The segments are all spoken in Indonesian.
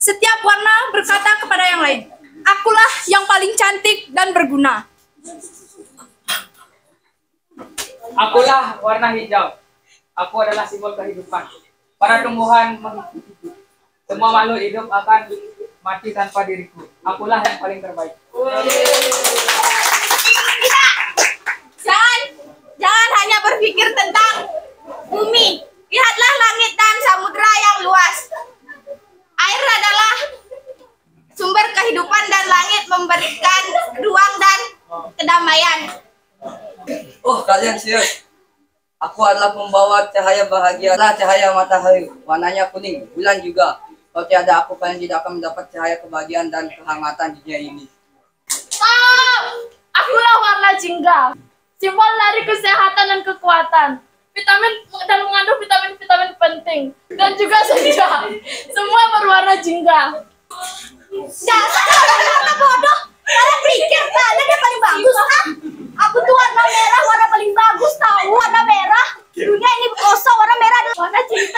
Setiap warna berkata kepada yang lain, akulah yang paling cantik dan berguna. Akulah warna hijau. Aku adalah simbol kehidupan. Para tumbuhan mengikuti. Semua makhluk hidup akan mati tanpa diriku. Akulah yang paling terbaik. Jangan hanya berpikir tentang bumi. Lihatlah langit dan samudera yang luas. Air adalah sumber kehidupan dan langit memberikan ruang dan kedamaian. Oh, kalian serius? Aku adalah pembawa cahaya bahagia, adalah cahaya matahari, warnanya kuning, bulan juga. Kalau tiada aku, kalian tidak akan mendapat cahaya kebahagiaan dan kehangatan di dunia ini. Akulah warna jingga, simbol dari kesehatan dan kekuatan. Vitamin dan mengandung vitamin-vitamin penting dan juga senja. Semua berwarna jingga. Dasar kalian bodoh. Kalian pikir kalian yang paling bagus, kan? Aku tuh warna merah, warna paling bagus tahu. Warna merah. Dunia ini kosong, warna merah adalah warna cinta.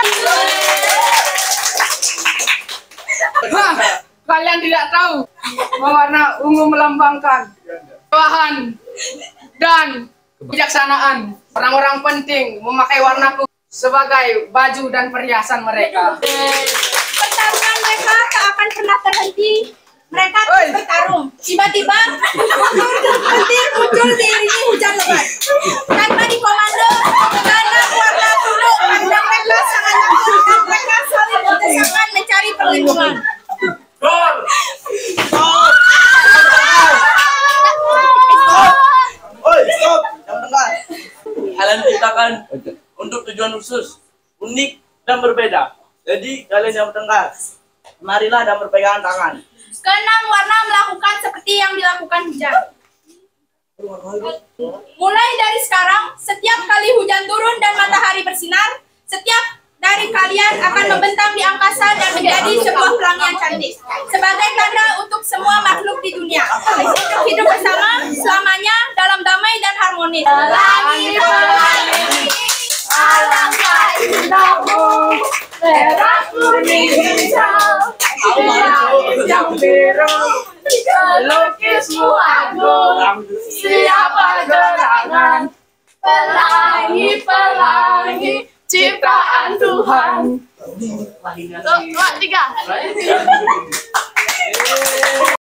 Kalian tidak tahu bahwa warna ungu melambangkan kemewahan dan kebijaksanaan. Orang-orang penting memakai warna ungu sebagai baju dan perhiasan mereka. Pertarungan mereka tak akan pernah terhenti. Mereka terus bertarung. Tiba-tiba petir muncul diiringi hujan lebat. Tanpa dikomando, karena warna tunduk dan mereka sangat takut dan mereka saling berdesakan mencari perlindungan. Oi, stop! Yang dengar. Kalian ciptakan untuk tujuan khusus, unik dan berbeda. Jadi kalian yang bertengkar, marilah dan berpegangan tangan. Keenam warna melakukan seperti yang dilakukan hujan. Mulai dari sekarang, setiap kali hujan turun dan matahari bersinar, setiap dari kalian akan membentang di angkasa dan menjadi sebuah pelangi yang cantik. Sebagai tanda untuk semua makhluk di dunia. Hidup bersama selamanya dalam damai dan harmoni. Pelangi, alangkah indahmu, merah kuning hijau, langit yang biru, pelukismu agung, siapa gerangan, pelangi, ciptaan Tuhan. 2, 3.